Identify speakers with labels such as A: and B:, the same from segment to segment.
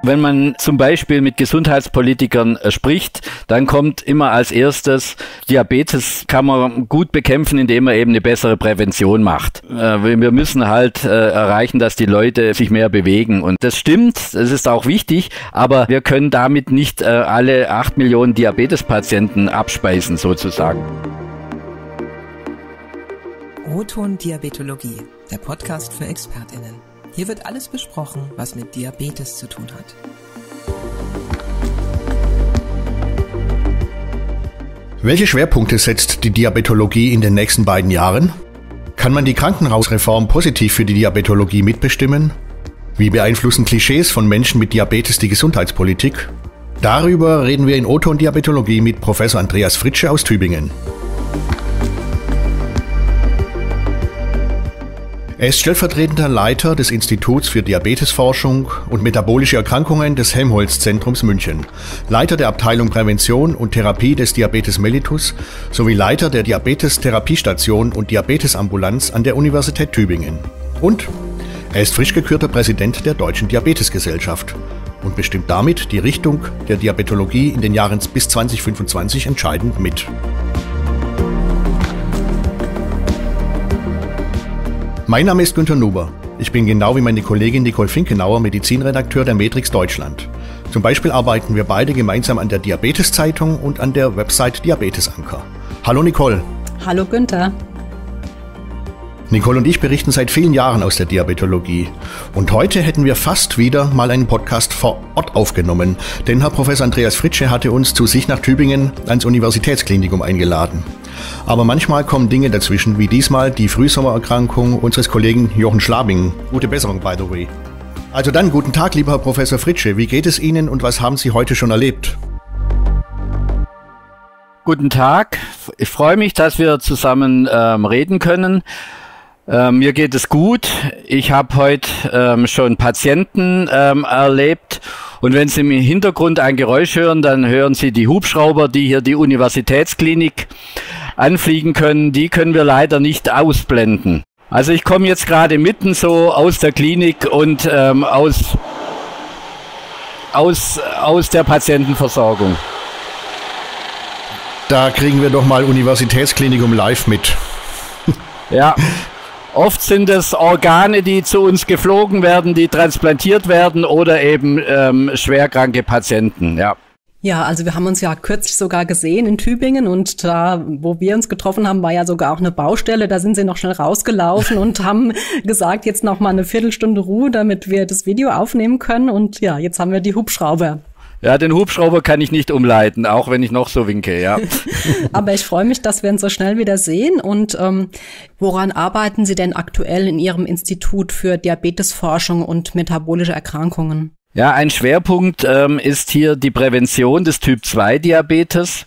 A: Wenn man zum Beispiel mit Gesundheitspolitikern spricht, dann kommt immer als erstes, Diabetes kann man gut bekämpfen, indem man eben eine bessere Prävention macht. Wir müssen halt erreichen, dass die Leute sich mehr bewegen. Und das stimmt, das ist auch wichtig, aber wir können damit nicht alle 8 Millionen Diabetespatienten abspeisen, sozusagen.
B: O-Ton Diabetologie, der Podcast für ExpertInnen. Hier wird alles besprochen, was mit Diabetes zu tun hat.
C: Welche Schwerpunkte setzt die Diabetologie in den nächsten beiden Jahren? Kann man die Krankenhausreform positiv für die Diabetologie mitbestimmen? Wie beeinflussen Klischees von Menschen mit Diabetes die Gesundheitspolitik? Darüber reden wir in O-Ton Diabetologie mit Professor Andreas Fritsche aus Tübingen. Er ist stellvertretender Leiter des Instituts für Diabetesforschung und metabolische Erkrankungen des Helmholtz-Zentrums München, Leiter der Abteilung Prävention und Therapie des Diabetes mellitus sowie Leiter der Diabetestherapiestation und Diabetesambulanz an der Universität Tübingen. Und er ist frisch gekürter Präsident der Deutschen Diabetesgesellschaft und bestimmt damit die Richtung der Diabetologie in den Jahren bis 2025 entscheidend mit. Mein Name ist Günter Nuber. Ich bin genau wie meine Kollegin Nicole Finkenauer Medizinredakteur der Matrix Deutschland. Zum Beispiel arbeiten wir beide gemeinsam an der Diabetes-Zeitung und an der Website Diabetesanker. Hallo Nicole.
D: Hallo Günther.
C: Nicole und ich berichten seit vielen Jahren aus der Diabetologie. Und heute hätten wir fast wieder mal einen Podcast vor Ort aufgenommen, denn Herr Professor Andreas Fritsche hatte uns zu sich nach Tübingen ans Universitätsklinikum eingeladen. Aber manchmal kommen Dinge dazwischen, wie diesmal die Frühsommererkrankung unseres Kollegen Jochen Schlabing. Gute Besserung, by the way. Also dann, guten Tag, lieber Herr Professor Fritsche. Wie geht es Ihnen und was haben Sie heute schon erlebt?
A: Guten Tag. Ich freue mich, dass wir zusammen reden können. Mir geht es gut. Ich habe heute schon Patienten erlebt. Und wenn Sie im Hintergrund ein Geräusch hören, dann hören Sie die Hubschrauber, die hier die Universitätsklinik anfliegen können. Die können wir leider nicht ausblenden. Also ich komme jetzt gerade mitten so aus der Klinik und aus der Patientenversorgung.
C: Da kriegen wir doch mal Universitätsklinikum live mit.
A: Ja. Oft sind es Organe, die zu uns geflogen werden, die transplantiert werden oder eben schwerkranke Patienten, ja.
D: Ja, also wir haben uns ja kürzlich sogar gesehen in Tübingen und da, wo wir uns getroffen haben, war ja sogar auch eine Baustelle. Da sind Sie noch schnell rausgelaufen und haben gesagt, jetzt noch mal eine Viertelstunde Ruhe, damit wir das Video aufnehmen können. Und ja, jetzt haben wir die Hubschrauber.
A: Ja, den Hubschrauber kann ich nicht umleiten, auch wenn ich noch so winke, ja.
D: Aber ich freue mich, dass wir uns so schnell wieder sehen. Und woran arbeiten Sie denn aktuell in Ihrem Institut für Diabetesforschung und metabolische Erkrankungen?
A: Ja, ein Schwerpunkt ist hier die Prävention des Typ-2-Diabetes.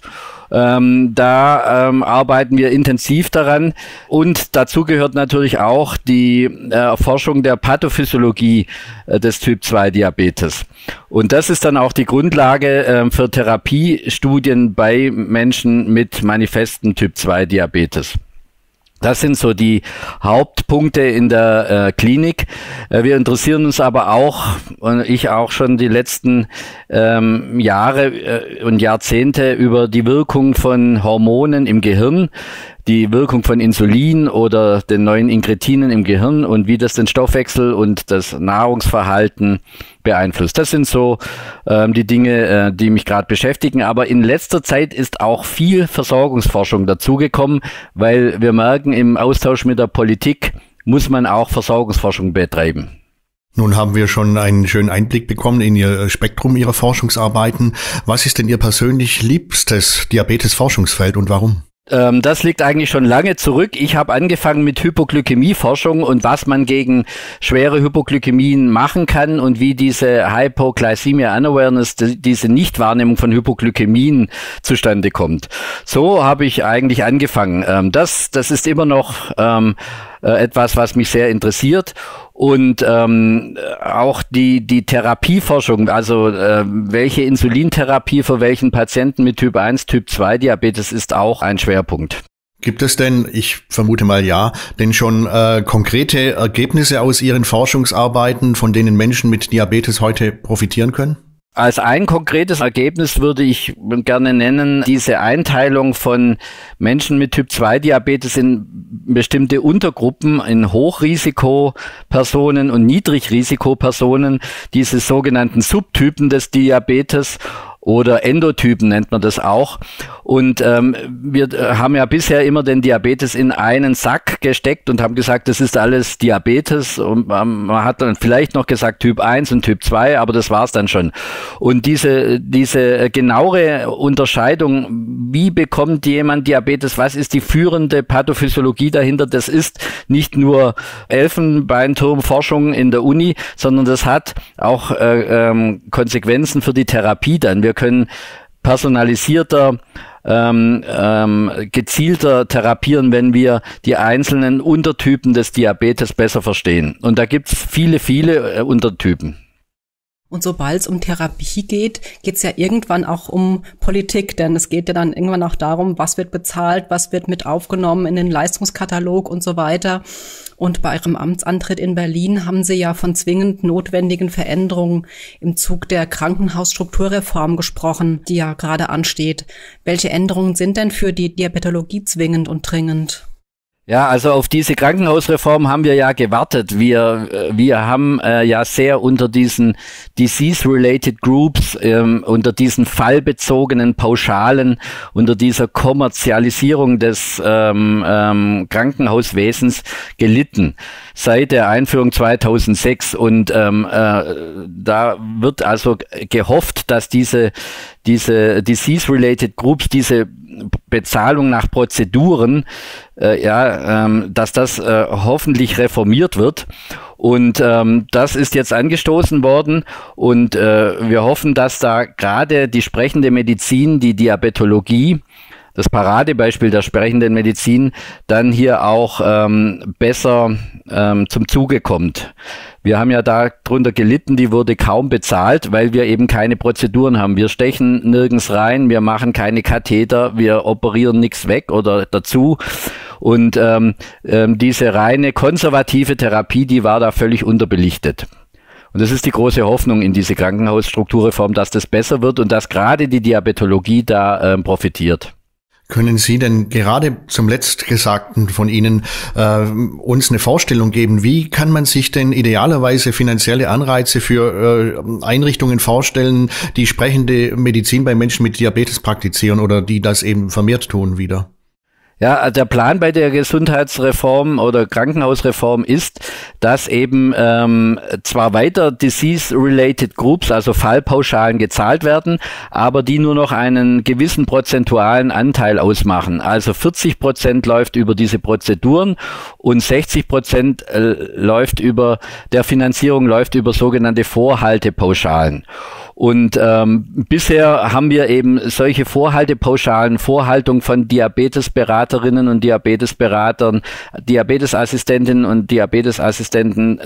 A: Da arbeiten wir intensiv daran und dazu gehört natürlich auch die Erforschung der Pathophysiologie des Typ-2-Diabetes. Und das ist dann auch die Grundlage für Therapiestudien bei Menschen mit manifestem Typ-2-Diabetes. Das sind so die Hauptpunkte in der Klinik. Wir interessieren uns aber auch, und ich auch schon die letzten Jahre und Jahrzehnte über die Wirkung von Hormonen im Gehirn, die Wirkung von Insulin oder den neuen Inkretinen im Gehirn und wie das den Stoffwechsel und das Nahrungsverhalten beeinflusst. Das sind so die Dinge, die mich gerade beschäftigen. Aber in letzter Zeit ist auch viel Versorgungsforschung dazugekommen, weil wir merken, im Austausch mit der Politik muss man auch Versorgungsforschung betreiben.
C: Nun haben wir schon einen schönen Einblick bekommen in Ihr Spektrum Ihrer Forschungsarbeiten. Was ist denn Ihr persönlich liebstes Diabetesforschungsfeld und warum?
A: Das liegt eigentlich schon lange zurück. Ich habe angefangen mit Hypoglykämieforschung und was man gegen schwere Hypoglykämien machen kann und wie diese Hypoglycemia Unawareness, diese Nichtwahrnehmung von Hypoglykämien zustande kommt. So habe ich eigentlich angefangen. Das ist immer noch etwas, was mich sehr interessiert. Und auch die Therapieforschung, also welche Insulintherapie für welchen Patienten mit Typ 1, Typ 2 Diabetes ist auch ein Schwerpunkt.
C: Gibt es denn, ich vermute mal ja, denn schon konkrete Ergebnisse aus Ihren Forschungsarbeiten, von denen Menschen mit Diabetes heute profitieren können?
A: Als ein konkretes Ergebnis würde ich gerne nennen, diese Einteilung von Menschen mit Typ-2-Diabetes in bestimmte Untergruppen, in Hochrisikopersonen und Niedrigrisikopersonen, diese sogenannten Subtypen des Diabetes oder Endotypen nennt man das auch. Und wir haben ja bisher immer den Diabetes in einen Sack gesteckt und haben gesagt, das ist alles Diabetes. Und man hat dann vielleicht noch gesagt Typ 1 und Typ 2, aber das war's dann schon. Und diese genauere Unterscheidung, wie bekommt jemand Diabetes, was ist die führende Pathophysiologie dahinter, das ist nicht nur Elfenbeinturmforschung in der Uni, sondern das hat auch Konsequenzen für die Therapie dann. Wir können personalisierter, gezielter therapieren, wenn wir die einzelnen Untertypen des Diabetes besser verstehen. Und da gibt es viele Untertypen.
D: Und sobald es um Therapie geht, geht es ja irgendwann auch um Politik, denn es geht ja dann irgendwann auch darum, was wird bezahlt, was wird mit aufgenommen in den Leistungskatalog und so weiter. Und bei Ihrem Amtsantritt in Berlin haben Sie ja von zwingend notwendigen Veränderungen im Zug der Krankenhausstrukturreform gesprochen, die ja gerade ansteht. Welche Änderungen sind denn für die Diabetologie zwingend und dringend?
A: Ja, also auf diese Krankenhausreform haben wir ja gewartet. Wir haben ja sehr unter diesen Disease-related Groups, unter diesen fallbezogenen Pauschalen, unter dieser Kommerzialisierung des Krankenhauswesens gelitten seit der Einführung 2006. Und da wird also gehofft, dass diese Disease-related Groups, diese Bezahlung nach Prozeduren, dass das hoffentlich reformiert wird. Und das ist jetzt angestoßen worden und wir hoffen, dass da gerade die sprechende Medizin, die Diabetologie, das Paradebeispiel der sprechenden Medizin, dann hier auch besser zum Zuge kommt. Wir haben ja darunter gelitten, die wurde kaum bezahlt, weil wir eben keine Prozeduren haben. Wir stechen nirgends rein, wir machen keine Katheter, wir operieren nichts weg oder dazu. Und diese reine konservative Therapie, die war da völlig unterbelichtet. Und das ist die große Hoffnung in diese Krankenhausstrukturreform, dass das besser wird und dass gerade die Diabetologie da profitiert.
C: Können Sie denn gerade zum Letztgesagten von Ihnen uns eine Vorstellung geben, wie kann man sich denn idealerweise finanzielle Anreize für Einrichtungen vorstellen, die sprechende Medizin bei Menschen mit Diabetes praktizieren oder die das eben vermehrt tun wieder?
A: Ja, der Plan bei der Gesundheitsreform oder Krankenhausreform ist, dass eben zwar weiter Disease-related Groups, also Fallpauschalen gezahlt werden, aber die nur noch einen gewissen prozentualen Anteil ausmachen. Also 40% läuft über diese Prozeduren und 60% läuft über der Finanzierung läuft über sogenannte Vorhaltepauschalen. Und bisher haben wir eben solche Vorhaltepauschalen, Vorhaltung von Diabetesberaterinnen und Diabetesberatern, Diabetesassistentinnen und Diabetesassistenten,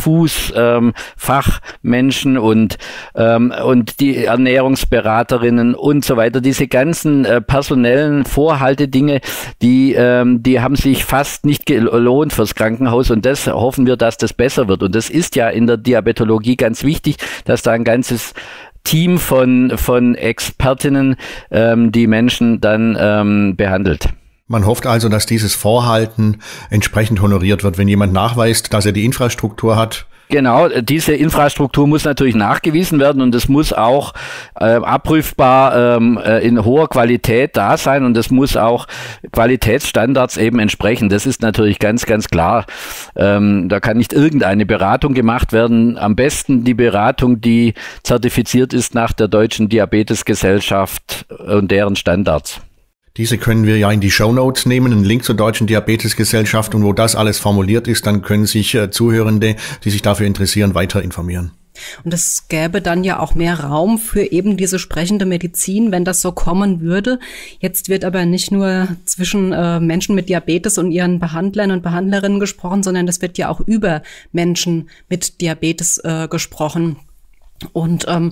A: Fachmenschen und die Ernährungsberaterinnen und so weiter. Diese ganzen personellen Vorhaltedinge, die haben sich fast nicht gelohnt fürs Krankenhaus und das hoffen wir, dass das besser wird. Und das ist ja in der Diabetologie ganz wichtig, dass da ein ganzes Team von Expertinnen die Menschen dann behandelt.
C: Man hofft also, dass dieses Vorhalten entsprechend honoriert wird, wenn jemand nachweist, dass er die Infrastruktur hat.
A: Genau, diese Infrastruktur muss natürlich nachgewiesen werden und es muss auch abprüfbar in hoher Qualität da sein und es muss auch Qualitätsstandards eben entsprechen. Das ist natürlich ganz klar. Da kann nicht irgendeine Beratung gemacht werden. Am besten die Beratung, die zertifiziert ist nach der Deutschen Diabetesgesellschaft und deren Standards.
C: Diese können wir ja in die Shownotes nehmen, einen Link zur Deutschen Diabetesgesellschaft und wo das alles formuliert ist, dann können sich Zuhörende, die sich dafür interessieren, weiter informieren.
D: Und es gäbe dann ja auch mehr Raum für eben diese sprechende Medizin, wenn das so kommen würde. Jetzt wird aber nicht nur zwischen Menschen mit Diabetes und ihren Behandlern und Behandlerinnen gesprochen, sondern es wird ja auch über Menschen mit Diabetes gesprochen. Und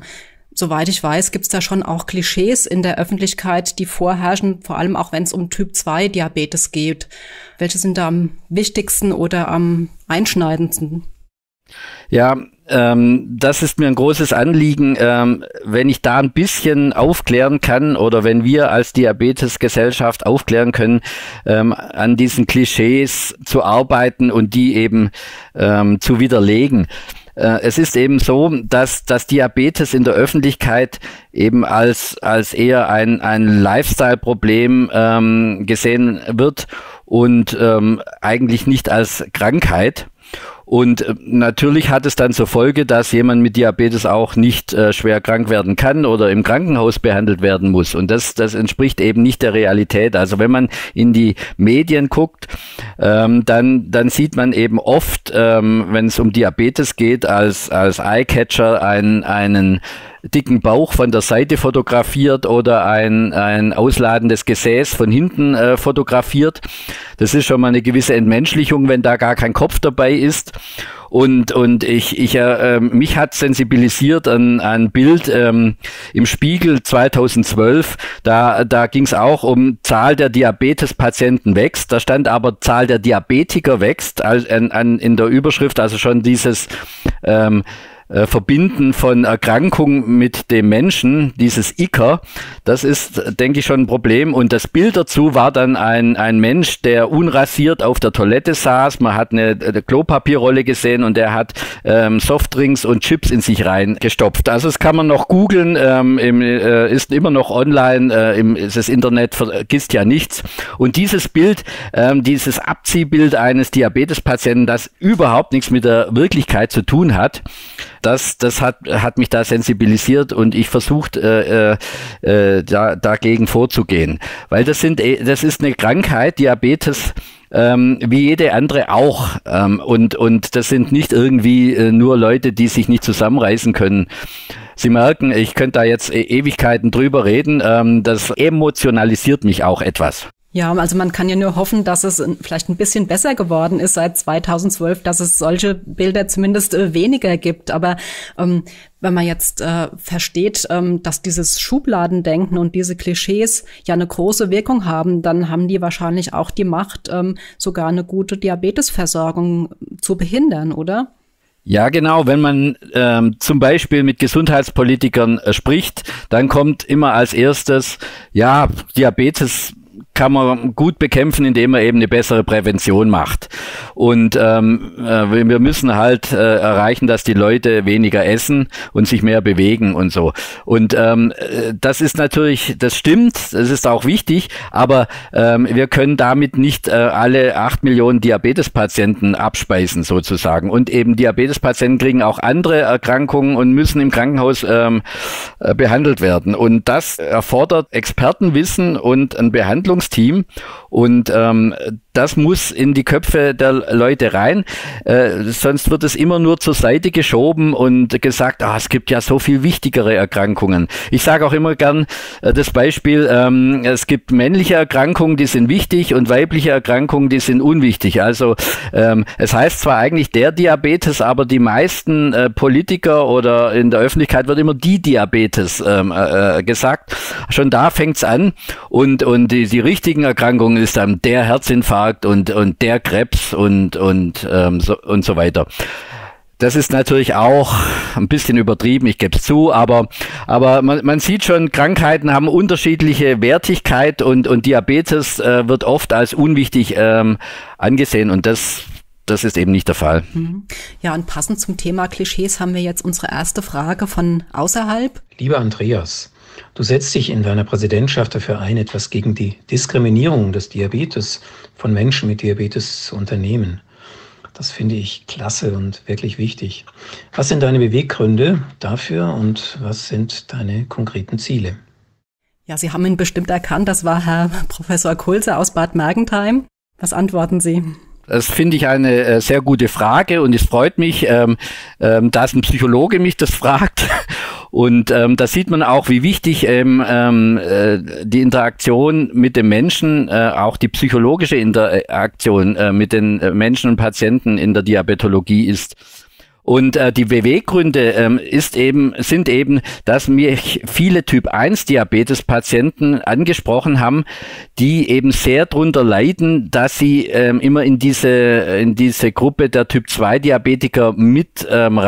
D: soweit ich weiß, gibt es da schon auch Klischees in der Öffentlichkeit, die vorherrschen, vor allem auch wenn es um Typ-2-Diabetes geht. Welche sind da am wichtigsten oder am einschneidendsten?
A: Ja, das ist mir ein großes Anliegen, wenn ich da ein bisschen aufklären kann oder wenn wir als Diabetesgesellschaft aufklären können, an diesen Klischees zu arbeiten und die eben zu widerlegen. Es ist eben so, dass Diabetes in der Öffentlichkeit eben als eher ein Lifestyle-Problem gesehen wird und eigentlich nicht als Krankheit. Und natürlich hat es dann zur Folge, dass jemand mit Diabetes auch nicht schwer krank werden kann oder im Krankenhaus behandelt werden muss. Und das entspricht eben nicht der Realität. Also wenn man in die Medien guckt, dann sieht man eben oft, wenn es um Diabetes geht, als Eyecatcher einen dicken Bauch von der Seite fotografiert oder ein ausladendes Gesäß von hinten fotografiert. Das ist schon mal eine gewisse Entmenschlichung, wenn da gar kein Kopf dabei ist. Und mich hat sensibilisiert ein Bild im Spiegel 2012. Da ging es auch um Zahl der Diabetespatienten wächst. Da stand aber Zahl der Diabetiker wächst in der Überschrift, also schon dieses Verbinden von Erkrankung mit dem Menschen, dieses ICER, das ist, denke ich, schon ein Problem. Und das Bild dazu war dann ein Mensch, der unrasiert auf der Toilette saß. Man hat eine Klopapierrolle gesehen und der hat Softdrinks und Chips in sich reingestopft. Also das kann man noch googeln, ist immer noch online, das Internet vergisst ja nichts. Und dieses Bild, dieses Abziehbild eines Diabetespatienten, das überhaupt nichts mit der Wirklichkeit zu tun hat, das hat mich da sensibilisiert und ich versucht dagegen vorzugehen, weil das ist eine Krankheit, Diabetes, wie jede andere auch, und das sind nicht irgendwie nur Leute, die sich nicht zusammenreißen können. Sie merken, ich könnte da jetzt Ewigkeiten drüber reden, das emotionalisiert mich auch etwas.
D: Ja, also man kann ja nur hoffen, dass es vielleicht ein bisschen besser geworden ist seit 2012, dass es solche Bilder zumindest weniger gibt. Aber wenn man jetzt versteht, dass dieses Schubladendenken und diese Klischees ja eine große Wirkung haben, dann haben die wahrscheinlich auch die Macht, sogar eine gute Diabetesversorgung zu behindern, oder?
A: Ja, genau. Wenn man zum Beispiel mit Gesundheitspolitikern spricht, dann kommt immer als erstes, ja, Diabetes kann man gut bekämpfen, indem man eben eine bessere Prävention macht. Und wir müssen halt erreichen, dass die Leute weniger essen und sich mehr bewegen und so. Und das ist natürlich, das stimmt, das ist auch wichtig, aber wir können damit nicht alle 8 Millionen Diabetespatienten abspeisen sozusagen. Und eben Diabetespatienten kriegen auch andere Erkrankungen und müssen im Krankenhaus behandelt werden. Und das erfordert Expertenwissen und ein Behandlungsteam. Und das muss in die Köpfe der Leute rein, sonst wird es immer nur zur Seite geschoben und gesagt, es gibt ja so viel wichtigere Erkrankungen. Ich sage auch immer gern das Beispiel, es gibt männliche Erkrankungen, die sind wichtig und weibliche Erkrankungen, die sind unwichtig. Also es heißt zwar eigentlich der Diabetes, aber die meisten Politiker oder in der Öffentlichkeit wird immer die Diabetes gesagt. Schon da fängt's an und die richtigen Erkrankungen ist dann der Herzinfarkt und der Krebs und so weiter. Das ist natürlich auch ein bisschen übertrieben, ich gebe es zu, aber man sieht schon, Krankheiten haben unterschiedliche Wertigkeit und Diabetes wird oft als unwichtig angesehen und das ist eben nicht der Fall.
D: Ja, und passend zum Thema Klischees haben wir jetzt unsere erste Frage von außerhalb.
E: Lieber Andreas, du setzt dich in deiner Präsidentschaft dafür ein, etwas gegen die Diskriminierung des Diabetes von Menschen mit Diabetes zu unternehmen. Das finde ich klasse und wirklich wichtig. Was sind deine Beweggründe dafür und was sind deine konkreten Ziele?
D: Ja, Sie haben ihn bestimmt erkannt, das war Herr Professor Kulze aus Bad Mergentheim. Was antworten Sie?
A: Das finde ich eine sehr gute Frage und es freut mich, dass ein Psychologe mich das fragt. Und da sieht man auch, wie wichtig die Interaktion mit dem Menschen, auch die psychologische Interaktion mit den Menschen und Patienten in der Diabetologie ist. Und die Beweggründe sind eben, dass mich viele Typ-1-Diabetes-Patienten angesprochen haben, die eben sehr drunter leiden, dass sie immer in diese Gruppe der Typ-2-Diabetiker mit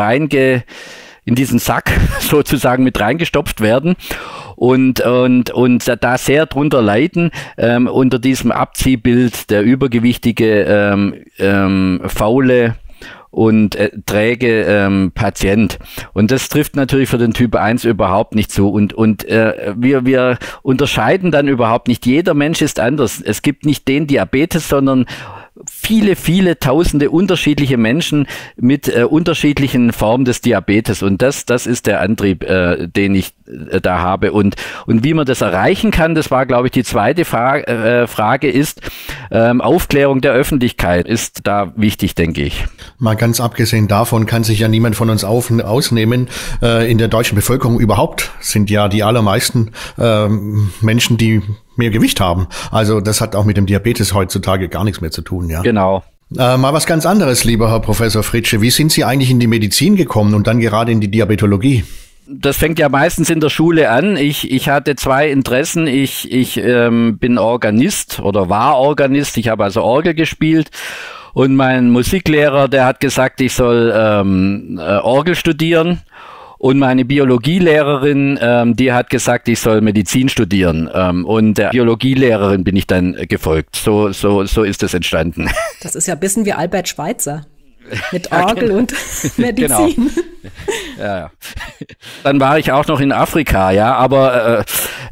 A: in diesen Sack sozusagen mit reingestopft werden und da sehr drunter leiden unter diesem Abziehbild der übergewichtige, faule und träge Patient. Und das trifft natürlich für den Typ 1 überhaupt nicht zu. Und wir unterscheiden dann überhaupt nicht. Jeder Mensch ist anders. Es gibt nicht den Diabetes, sondern viele, viele tausende unterschiedliche Menschen mit unterschiedlichen Formen des Diabetes. Und das ist der Antrieb, den ich da habe. Und wie man das erreichen kann, das war, glaube ich, die zweite Frage ist, Aufklärung der Öffentlichkeit ist da wichtig, denke ich.
C: Mal ganz abgesehen davon kann sich ja niemand von uns ausnehmen. In der deutschen Bevölkerung überhaupt sind ja die allermeisten Menschen, die mehr Gewicht haben. Also das hat auch mit dem Diabetes heutzutage gar nichts mehr zu tun, ja.
A: Genau.
C: Mal was ganz anderes, lieber Herr Professor Fritsche. Wie sind Sie eigentlich in die Medizin gekommen und dann gerade in die Diabetologie?
A: Das fängt ja meistens in der Schule an. Ich hatte zwei Interessen. Ich bin Organist oder war Organist. Ich habe also Orgel gespielt. Und mein Musiklehrer, der hat gesagt, ich soll Orgel studieren. Und meine Biologielehrerin, die hat gesagt, ich soll Medizin studieren. Und der Biologielehrerin bin ich dann gefolgt. So ist es entstanden.
D: Das ist ja ein bisschen wie Albert Schweitzer. Mit Orgel und Medizin.
A: Genau. Ja. Dann war ich auch noch in Afrika, ja, aber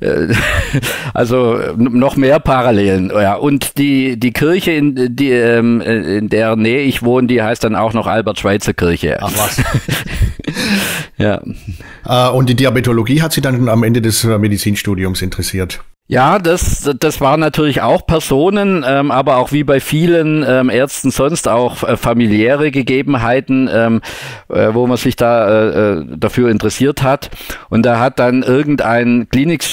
A: also noch mehr Parallelen. Ja. Und die Kirche, in der Nähe ich wohne, die heißt dann auch noch Albert-Schweitzer-Kirche.
C: Ach was.
A: Ja.
C: Und die Diabetologie hat Sie dann am Ende des Medizinstudiums interessiert?
A: Ja, das waren natürlich auch Personen, aber auch wie bei vielen Ärzten sonst auch familiäre Gegebenheiten, wo man sich da dafür interessiert hat. Und da hat dann ein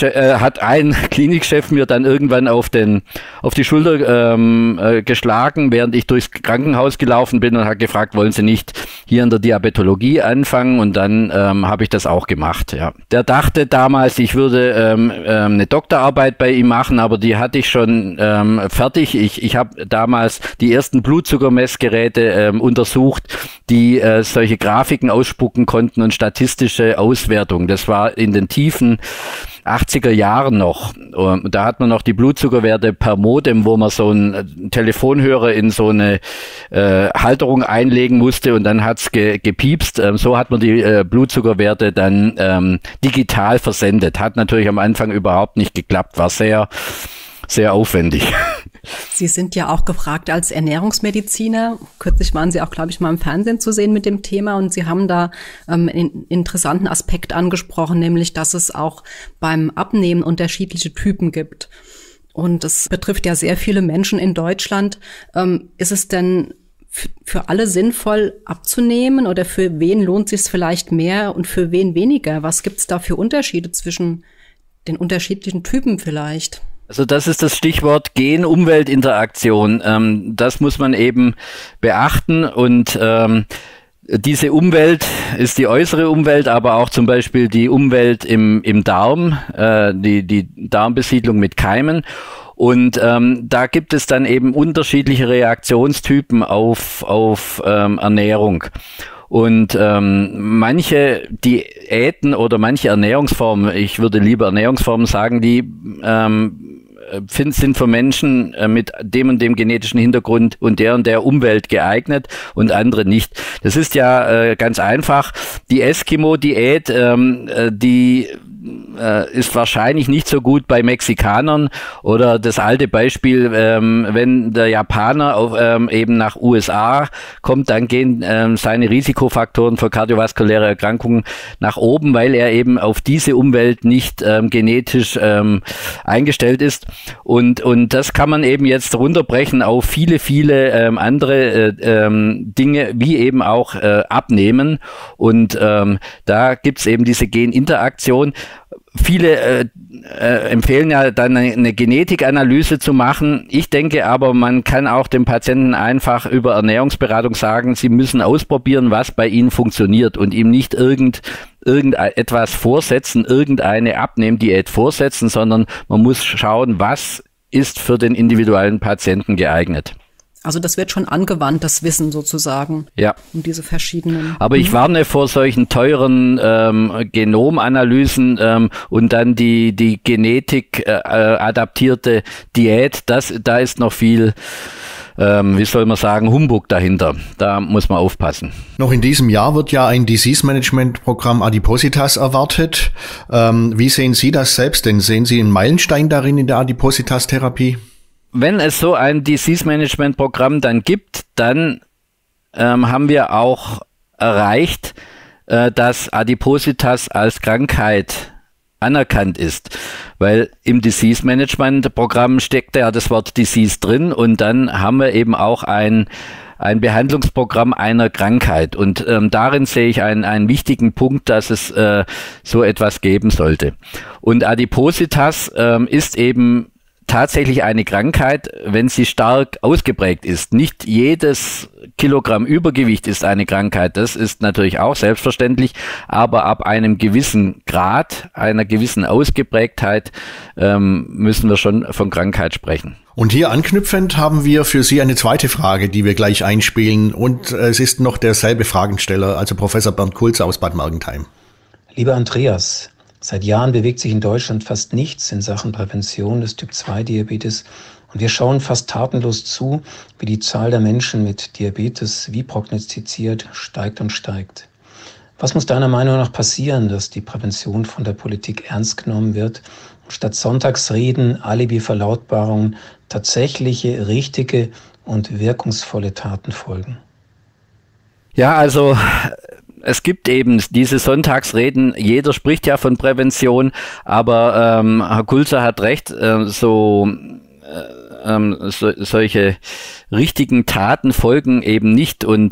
A: Klinikchef mir dann irgendwann auf die Schulter geschlagen, während ich durchs Krankenhaus gelaufen bin und hat gefragt, wollen Sie nicht hier in der Diabetologie anfangen? Und dann habe ich das auch gemacht. Ja. Der dachte damals, ich würde eine Doktorarbeit bei ihm machen, aber die hatte ich schon fertig. Ich habe damals die ersten Blutzuckermessgeräte untersucht, die solche Grafiken ausspucken konnten und statistische Auswertungen. Das war in den tiefen 80er Jahren noch. Da hat man noch die Blutzuckerwerte per Modem, wo man so einen Telefonhörer in so eine Halterung einlegen musste und dann hat's gepiepst. So hat man die Blutzuckerwerte dann digital versendet. Hat natürlich am Anfang überhaupt nicht geklappt, war sehr, sehr aufwendig.
D: Sie sind ja auch gefragt als Ernährungsmediziner. Kürzlich waren Sie auch, glaube ich, mal im Fernsehen zu sehen mit dem Thema und Sie haben da einen interessanten Aspekt angesprochen, nämlich, dass es auch beim Abnehmen unterschiedliche Typen gibt. Und das betrifft ja sehr viele Menschen in Deutschland. Ist es denn für alle sinnvoll abzunehmen oder für wen lohnt es sich vielleicht mehr und für wen weniger? Was gibt es da für Unterschiede zwischen den unterschiedlichen Typen vielleicht?
A: Also das ist das Stichwort Gen-Umwelt-Interaktion. Das muss man eben beachten und diese Umwelt ist die äußere Umwelt, aber auch zum Beispiel die Umwelt im Darm, die Darmbesiedlung mit Keimen. Und da gibt es dann eben unterschiedliche Reaktionstypen auf Ernährung. Und manche Diäten oder manche Ernährungsformen, ich würde lieber Ernährungsformen sagen, die sind für Menschen mit dem und dem genetischen Hintergrund und der Umwelt geeignet und andere nicht. Das ist ja ganz einfach. Die Eskimo-Diät, die ist wahrscheinlich nicht so gut bei Mexikanern oder das alte Beispiel, wenn der Japaner eben nach USA kommt, dann gehen seine Risikofaktoren für kardiovaskuläre Erkrankungen nach oben, weil er eben auf diese Umwelt nicht genetisch eingestellt ist und das kann man eben jetzt runterbrechen auf viele, viele andere Dinge, wie eben auch Abnehmen und da gibt's eben diese Geninteraktion. Viele empfehlen ja dann eine Genetikanalyse zu machen. Ich denke aber, man kann auch dem Patienten einfach über Ernährungsberatung sagen, sie müssen ausprobieren, was bei ihnen funktioniert und ihm nicht irgendetwas vorsetzen, irgendeine Abnehmdiät vorsetzen, sondern man muss schauen, was ist für den individuellen Patienten geeignet.
D: Also das wird schon angewandt, das Wissen sozusagen. Ja. Um diese verschiedenen.
A: Aber ich warne vor solchen teuren Genomanalysen und dann die Genetik adaptierte Diät. Da ist noch viel, wie soll man sagen, Humbug dahinter. Da muss man aufpassen.
C: Noch in diesem Jahr wird ja ein Disease-Management-Programm Adipositas erwartet. Wie sehen Sie das selbst denn? Sehen Sie einen Meilenstein darin in der Adipositas-Therapie?
A: Wenn es so ein Disease-Management-Programm dann gibt, dann haben wir auch erreicht, dass Adipositas als Krankheit anerkannt ist, weil im Disease-Management-Programm steckt ja das Wort Disease drin und dann haben wir eben auch ein Behandlungsprogramm einer Krankheit und darin sehe ich einen wichtigen Punkt, dass es so etwas geben sollte. Und Adipositas ist eben tatsächlich eine Krankheit, wenn sie stark ausgeprägt ist. Nicht jedes Kilogramm Übergewicht ist eine Krankheit, das ist natürlich auch selbstverständlich, aber ab einem gewissen Grad, einer gewissen Ausgeprägtheit müssen wir schon von Krankheit sprechen.
C: Und hier anknüpfend haben wir für Sie eine zweite Frage, die wir gleich einspielen und es ist noch derselbe Fragensteller, also Professor Bernd Kulze aus Bad Mergentheim.
E: Lieber Andreas, seit Jahren bewegt sich in Deutschland fast nichts in Sachen Prävention des Typ-2-Diabetes und wir schauen fast tatenlos zu, wie die Zahl der Menschen mit Diabetes, wie prognostiziert, steigt und steigt. Was muss deiner Meinung nach passieren, dass die Prävention von der Politik ernst genommen wird und statt Sonntagsreden, Alibi-Verlautbarungen tatsächliche, richtige und wirkungsvolle Taten folgen?
A: Ja, also es gibt eben diese Sonntagsreden, jeder spricht ja von Prävention, aber Herr Kulzer hat recht, solche richtigen Taten folgen eben nicht und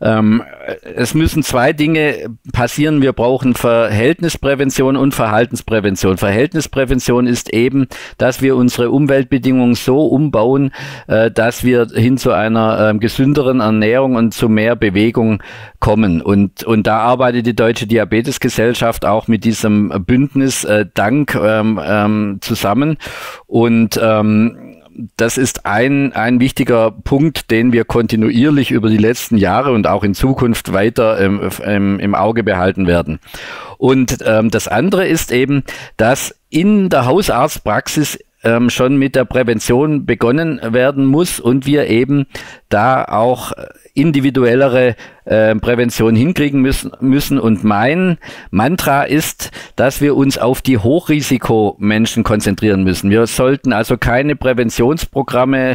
A: es müssen zwei Dinge passieren. Wir brauchen Verhältnisprävention und Verhaltensprävention. Verhältnisprävention ist eben, dass wir unsere Umweltbedingungen so umbauen, dass wir hin zu einer gesünderen Ernährung und zu mehr Bewegung kommen. Und da arbeitet die Deutsche Diabetesgesellschaft auch mit diesem Bündnis Dank zusammen und das ist ein wichtiger Punkt, den wir kontinuierlich über die letzten Jahre und auch in Zukunft weiter im Auge behalten werden. Und das andere ist eben, dass in der Hausarztpraxis schon mit der Prävention begonnen werden muss und wir eben da auch individuellere Prävention hinkriegen müssen. Und mein Mantra ist, dass wir uns auf die Hochrisikomenschen konzentrieren müssen. Wir sollten also keine Präventionsprogramme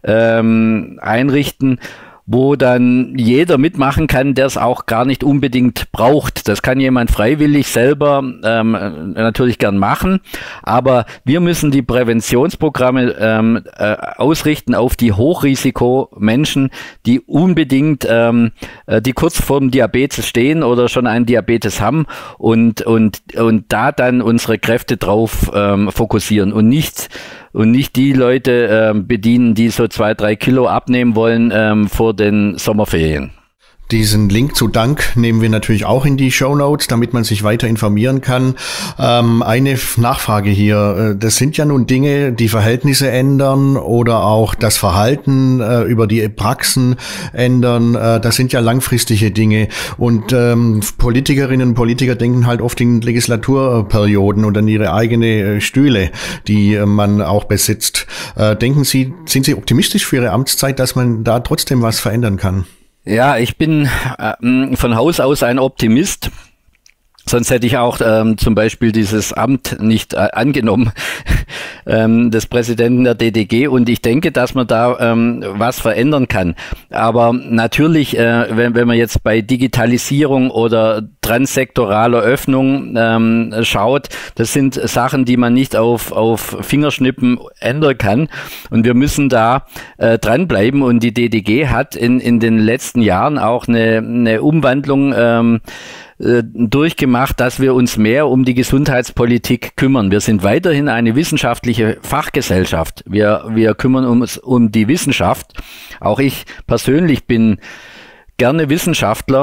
A: einrichten, wo dann jeder mitmachen kann, der es auch gar nicht unbedingt braucht. Das kann jemand freiwillig selber natürlich gern machen, aber wir müssen die Präventionsprogramme ausrichten auf die Hochrisikomenschen, die unbedingt, die kurz vorm Diabetes stehen oder schon einen Diabetes haben und da dann unsere Kräfte drauf fokussieren und nicht die Leute bedienen, die so 2-3 Kilo abnehmen wollen vor den Sommerferien.
C: Diesen Link zu Dank nehmen wir natürlich auch in die Shownotes, damit man sich weiter informieren kann. Eine Nachfrage hier. Das sind ja nun Dinge, die Verhältnisse ändern oder auch das Verhalten über die Praxen ändern. Das sind ja langfristige Dinge. Und Politikerinnen und Politiker denken halt oft in Legislaturperioden und an ihre eigene Stühle, die man auch besitzt. Sind Sie optimistisch für Ihre Amtszeit, dass man da trotzdem was verändern kann?
A: Ja, ich bin von Haus aus ein Optimist. Sonst hätte ich auch zum Beispiel dieses Amt nicht angenommen. des Präsidenten der DDG, und ich denke, dass man da was verändern kann. Aber natürlich, wenn man jetzt bei Digitalisierung oder transsektoraler Öffnung schaut, das sind Sachen, die man nicht auf Fingerschnippen ändern kann, und wir müssen da dranbleiben, und die DDG hat in den letzten Jahren auch eine Umwandlung durchgemacht, dass wir uns mehr um die Gesundheitspolitik kümmern. Wir sind weiterhin eine wissenschaftliche Fachgesellschaft. Wir kümmern uns um die Wissenschaft. Auch ich persönlich bin gerne Wissenschaftler.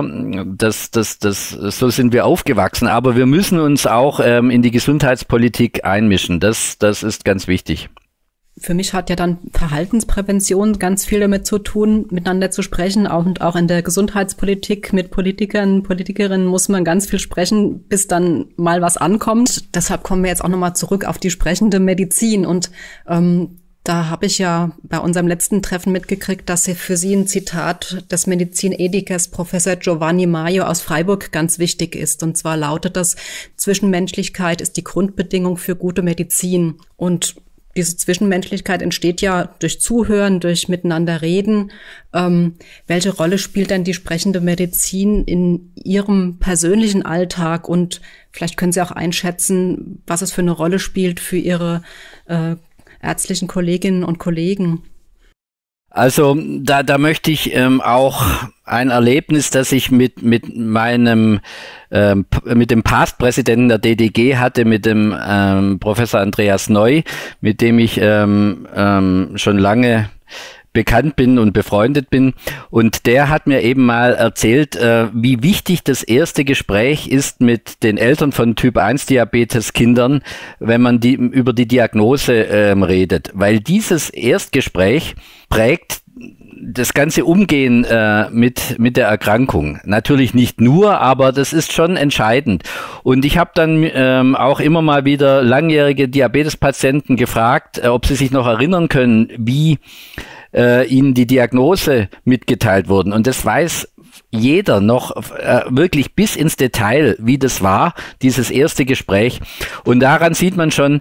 A: So sind wir aufgewachsen. Aber wir müssen uns auch in die Gesundheitspolitik einmischen. Das ist ganz wichtig.
D: Für mich hat ja dann Verhaltensprävention ganz viel damit zu tun, miteinander zu sprechen. Und auch in der Gesundheitspolitik mit Politikerinnen muss man ganz viel sprechen, bis dann mal was ankommt. Deshalb kommen wir jetzt auch nochmal zurück auf die sprechende Medizin. Und da habe ich ja bei unserem letzten Treffen mitgekriegt, dass für Sie ein Zitat des Medizinethikers Professor Giovanni Maio aus Freiburg ganz wichtig ist. Und zwar lautet das: Zwischenmenschlichkeit ist die Grundbedingung für gute Medizin. Und diese Zwischenmenschlichkeit entsteht ja durch Zuhören, durch miteinander reden. Welche Rolle spielt denn die sprechende Medizin in Ihrem persönlichen Alltag? Und vielleicht können Sie auch einschätzen, was es für eine Rolle spielt für Ihre ärztlichen Kolleginnen und Kollegen.
A: Also da möchte ich auch ein Erlebnis, das ich mit dem Past-Präsidenten der DDG hatte, mit dem Professor Andreas Neu, mit dem ich schon lange bekannt bin und befreundet bin. Und der hat mir eben mal erzählt, wie wichtig das erste Gespräch ist mit den Eltern von Typ-1-Diabetes-Kindern, wenn man über die Diagnose redet. Weil dieses Erstgespräch prägt das ganze Umgehen mit der Erkrankung. Natürlich nicht nur, aber das ist schon entscheidend. Und ich habe dann auch immer mal wieder langjährige Diabetespatienten gefragt, ob sie sich noch erinnern können, wie ihnen die Diagnose mitgeteilt wurden. Und das weiß jeder noch wirklich bis ins Detail, wie das war, dieses erste Gespräch. Und daran sieht man schon,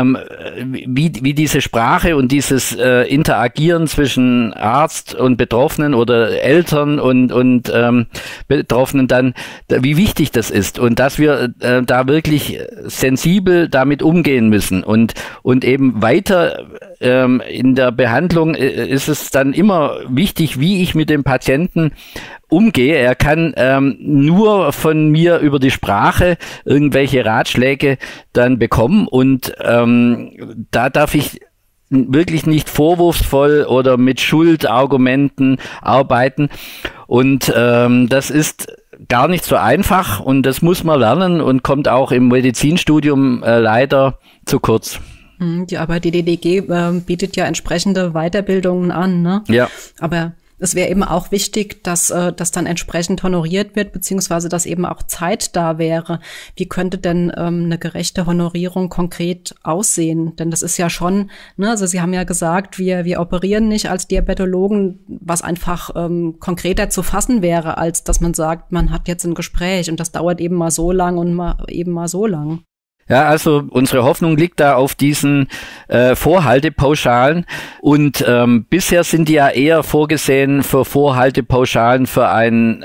A: wie diese Sprache und dieses Interagieren zwischen Arzt und Betroffenen oder Eltern und Betroffenen dann, wie wichtig das ist und dass wir da wirklich sensibel damit umgehen müssen und eben weiter in der Behandlung ist es dann immer wichtig, wie ich mit dem Patienten umgehe. Er kann nur von mir über die Sprache irgendwelche Ratschläge dann bekommen und da darf ich wirklich nicht vorwurfsvoll oder mit Schuldargumenten arbeiten und das ist gar nicht so einfach und das muss man lernen und kommt auch im Medizinstudium leider zu kurz.
D: Ja, aber die DDG bietet ja entsprechende Weiterbildungen an, ne?
A: Ja.
D: Aber es wäre eben auch wichtig, dass das dann entsprechend honoriert wird, beziehungsweise dass eben auch Zeit da wäre. Wie könnte denn eine gerechte Honorierung konkret aussehen? Denn das ist ja schon, ne, also Sie haben ja gesagt, wir operieren nicht als Diabetologen, was einfach konkreter zu fassen wäre, als dass man sagt, man hat jetzt ein Gespräch und das dauert eben mal so lang und eben mal so lang.
A: Ja, also unsere Hoffnung liegt da auf diesen Vorhaltepauschalen und bisher sind die ja eher vorgesehen für Vorhaltepauschalen für ein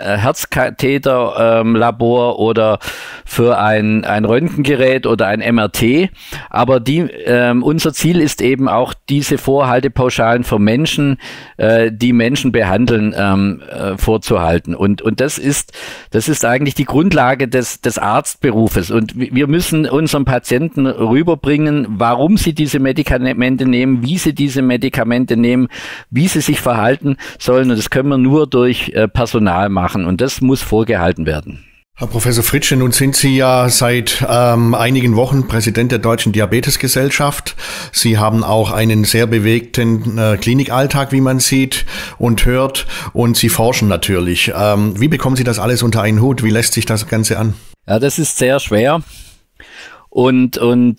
A: Herzkatheterlabor oder für ein Röntgengerät oder ein MRT, aber unser Ziel ist eben auch diese Vorhaltepauschalen für Menschen, die Menschen behandeln, vorzuhalten und das ist eigentlich die Grundlage des Arztberufes und wir müssen unseren Patienten rüberbringen, warum sie diese Medikamente nehmen, wie sie diese Medikamente nehmen, wie sie sich verhalten sollen. Und das können wir nur durch Personal machen. Und das muss vorgehalten werden.
C: Herr Professor Fritsche, nun sind Sie ja seit einigen Wochen Präsident der Deutschen Diabetesgesellschaft. Sie haben auch einen sehr bewegten Klinikalltag, wie man sieht und hört. Und Sie forschen natürlich. Wie bekommen Sie das alles unter einen Hut? Wie lässt sich das Ganze an?
A: Ja, das ist sehr schwer. Und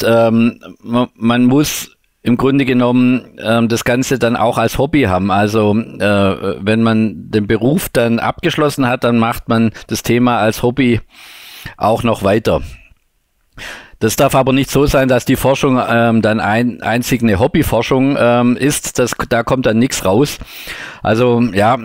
A: man muss im Grunde genommen das Ganze dann auch als Hobby haben. Also wenn man den Beruf dann abgeschlossen hat, dann macht man das Thema als Hobby auch noch weiter. Das darf aber nicht so sein, dass die Forschung dann einzig eine Hobbyforschung ist. Da kommt dann nichts raus. Also ja,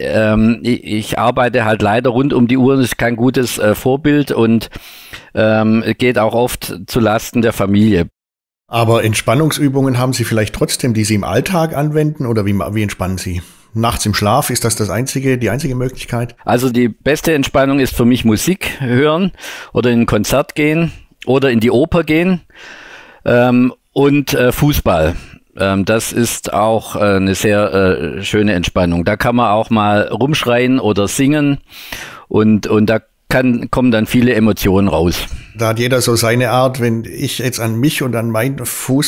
A: ich arbeite halt leider rund um die Uhr. Das ist kein gutes Vorbild und geht auch oft zu Lasten der Familie.
C: Aber Entspannungsübungen haben Sie vielleicht trotzdem, die Sie im Alltag anwenden, oder wie entspannen Sie? Nachts im Schlaf, ist das die einzige Möglichkeit?
A: Also die beste Entspannung ist für mich Musik hören oder in ein Konzert gehen oder in die Oper gehen und Fußball. Das ist auch eine sehr schöne Entspannung. Da kann man auch mal rumschreien oder singen und da kommen dann viele Emotionen raus.
C: Da hat jeder so seine Art. Wenn ich jetzt an mich und an mein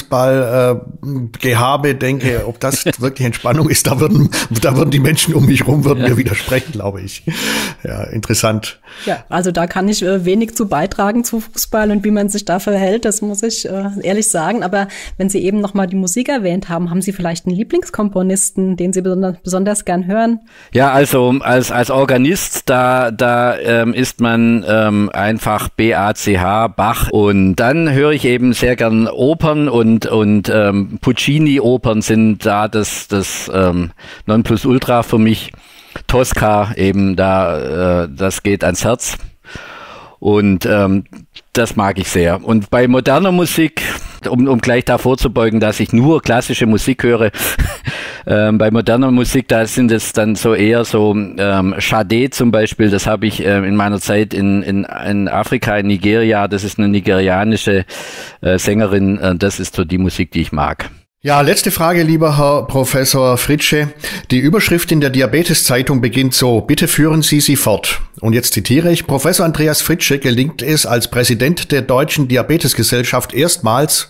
C: Fußballgehabe denke, ob das wirklich Entspannung ist, da würden die Menschen um mich rum mir widersprechen, glaube ich. Ja, interessant.
D: Ja, also da kann ich wenig zu beitragen zu Fußball und wie man sich da verhält, das muss ich ehrlich sagen. Aber wenn Sie eben nochmal die Musik erwähnt haben Sie vielleicht einen Lieblingskomponisten, den Sie besonders gern hören? Ja,
A: also als Organist, da ist man einfach BACH, Bach, und dann höre ich eben sehr gern Opern und Puccini-Opern sind da das Nonplusultra für mich. Tosca eben, das geht ans Herz und das mag ich sehr. Und bei moderner Musik, um gleich davor zu beugen, dass ich nur klassische Musik höre, bei moderner Musik, da sind es dann so eher so Sade zum Beispiel, das habe ich in meiner Zeit in Afrika, in Nigeria, das ist eine nigerianische Sängerin, das ist so die Musik, die ich mag.
C: Ja, letzte Frage, lieber Herr Professor Fritsche. Die Überschrift in der Diabetes-Zeitung beginnt so: Bitte führen Sie sie fort. Und jetzt zitiere ich: Professor Andreas Fritsche gelingt es als Präsident der Deutschen Diabetesgesellschaft erstmals...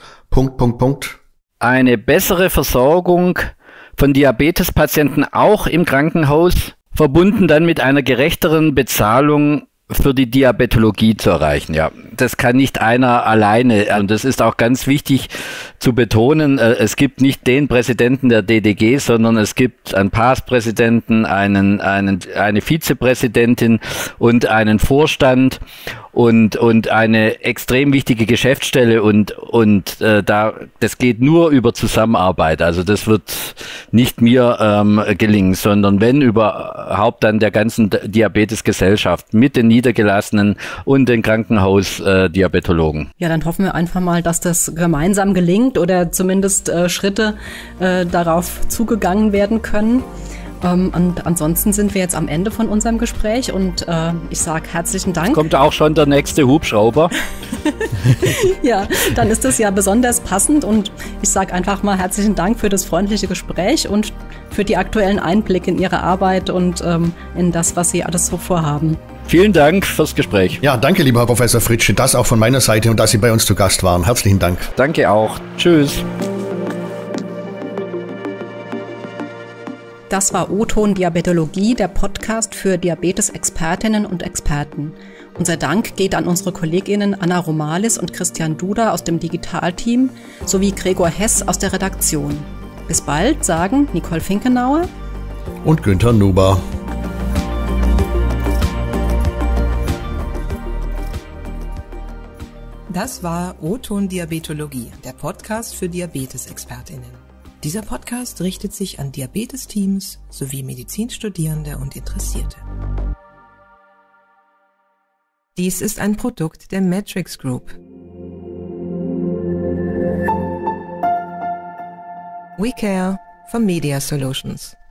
A: Eine bessere Versorgung von Diabetespatienten auch im Krankenhaus, verbunden dann mit einer gerechteren Bezahlung für die Diabetologie zu erreichen. Ja, das kann nicht einer alleine. Und das ist auch ganz wichtig zu betonen. Es gibt nicht den Präsidenten der DDG, sondern es gibt einen PAS-Präsidenten, eine Vizepräsidentin und einen Vorstand und eine extrem wichtige Geschäftsstelle und das geht nur über Zusammenarbeit. Also das wird nicht mir gelingen, sondern wenn überhaupt dann der ganzen Diabetesgesellschaft mit den Niedergelassenen und den Krankenhausdiabetologen.
D: Ja, dann hoffen wir einfach mal, dass das gemeinsam gelingt oder zumindest Schritte darauf zugegangen werden können. Und ansonsten sind wir jetzt am Ende von unserem Gespräch und ich sage herzlichen Dank.
A: Jetzt kommt auch schon der nächste Hubschrauber.
D: Ja, dann ist das ja besonders passend und ich sage einfach mal herzlichen Dank für das freundliche Gespräch und für die aktuellen Einblicke in Ihre Arbeit und in das, was Sie alles so vorhaben.
A: Vielen Dank fürs Gespräch.
C: Ja, danke, lieber Herr Professor Fritsche. Das auch von meiner Seite und dass Sie bei uns zu Gast waren. Herzlichen Dank.
A: Danke auch. Tschüss.
D: Das war O-Ton Diabetologie, der Podcast für Diabetes-Expertinnen und Experten. Unser Dank geht an unsere KollegInnen Anna Romalis und Christian Duda aus dem Digitalteam sowie Gregor Hess aus der Redaktion. Bis bald, sagen Nicole Finkenauer
C: und Günther Nuber.
B: Das war O-Ton Diabetologie, der Podcast für Diabetes-ExpertInnen. Dieser Podcast richtet sich an Diabetesteams sowie Medizinstudierende und Interessierte. Dies ist ein Produkt der Matrix Group. We care for Media Solutions.